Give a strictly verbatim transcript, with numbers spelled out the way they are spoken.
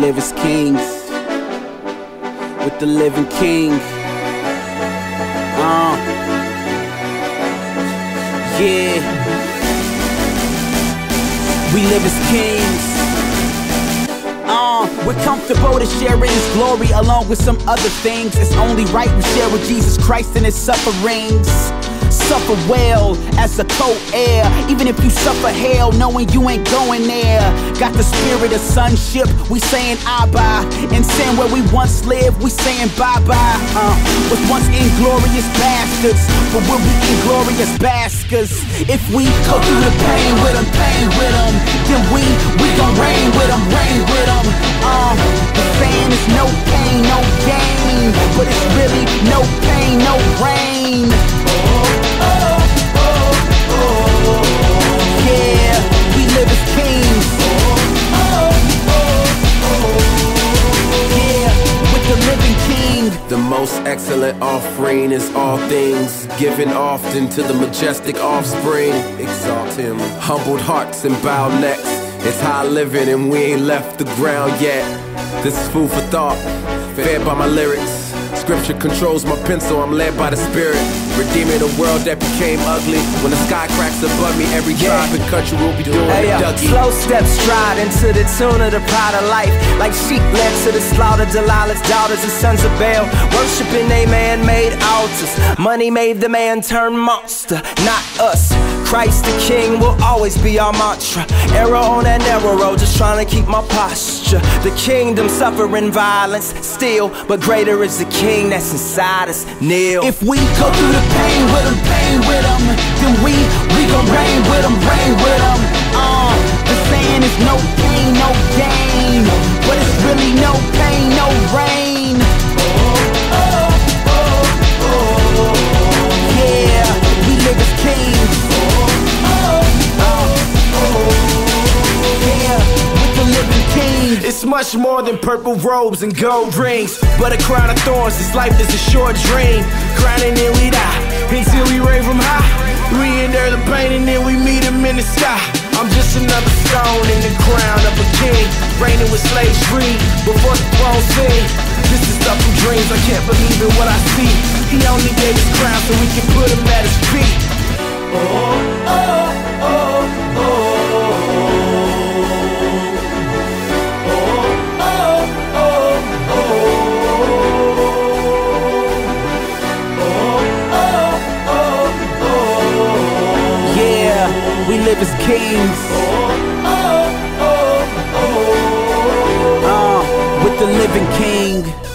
live as kings with the living king. Uh, yeah, we live as kings. Uh, we're comfortable to share in His glory along with some other things. It's only right we share with Jesus Christ in His sufferings. Suffer well as a co-heir, even if you suffer hell knowing you ain't going there. Got the spirit of sonship, we saying Abba. In sin where we once lived, we saying bye-bye. uh, Was once inglorious bastards, but we'll be inglorious baskers. If we go through the pain with them, pain with them, then we, we gon' reign with them, reign with them. uh, The saying is no pain, no gain, but it's really no pain, no rain. Yeah, we live as kings. Yeah, with the living king. The most excellent offering is all things, given often to the majestic offspring. Exalt Him. Humbled hearts and bowed necks, it's high living and we ain't left the ground yet. This is food for thought, fed by my lyrics. Scripture controls my pencil, I'm led by the Spirit. Redeeming a world that became ugly. When the sky cracks above me, every yeah. tribe and country will be doing hey, a uh, Dougie. Slow steps stride into the tune of the pride of life. Like sheep led to the slaughter, Delilah's daughters and sons of Baal, worshiping they man-made altars. Money made the man turn monster, not us. Christ the King will always be our mantra. Arrow on that narrow road, just trying to keep my posture. The kingdom suffering violence still, but greater is the King that's inside us, kneel. If we go through the pain with them, pain with them, then we, we gon' reign with them, reign with them. Uh, the saying is no pain, no gain, but it's really no pain, no rain. Yeah, we live as kings. It's much more than purple robes and gold rings, but a crown of thorns. This life is a short dream. Grinding and we die until we rain from high. We endure the pain and then we meet Him in the sky. I'm just another stone in the crown of a king, reigning with slaves free before the throne sing. This is up from dreams, I can't believe in what I see. He only gave His crown so we can put Him at His feet. Oh, oh, oh, oh. We live as kings. Uh, with the living king.